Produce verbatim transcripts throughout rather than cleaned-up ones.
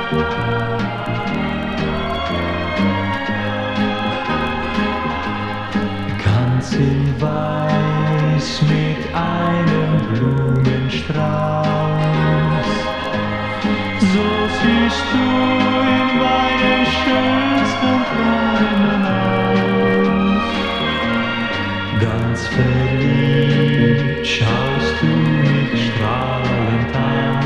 Ganz in Weiß mit einem Blumenstrauß, so siehst du in meinen schönsten Träumen aus. Ganz verliebt schaust du mich strahlend an.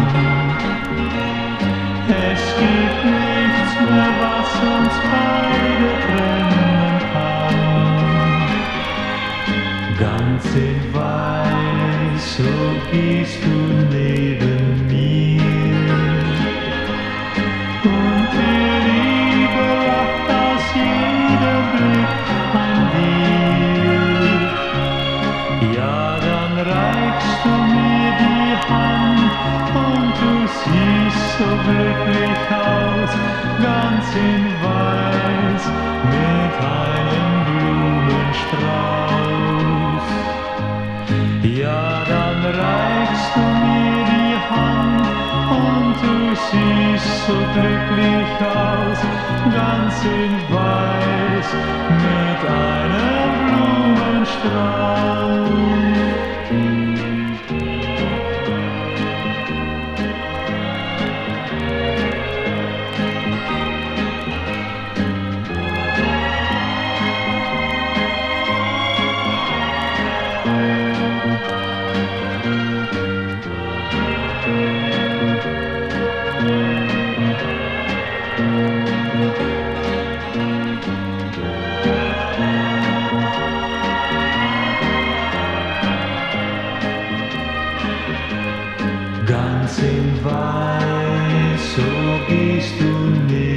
Es gibt nichts mehr, was uns beide trennen kann. Ganz in Weiß, so gehst du neben mir. Und die Liebe lacht aus jedem Blick an dir. Ja, dann reichst du mir die Hand und du siehst so glücklich aus, ganz in Weiß mit einem Blumenstrauß. Ja, dann reichst du mir die Hand und du siehst so glücklich aus, ganz in Weiß mit einem Blumenstrauß. Ganz in Weiß, so gehst du nicht.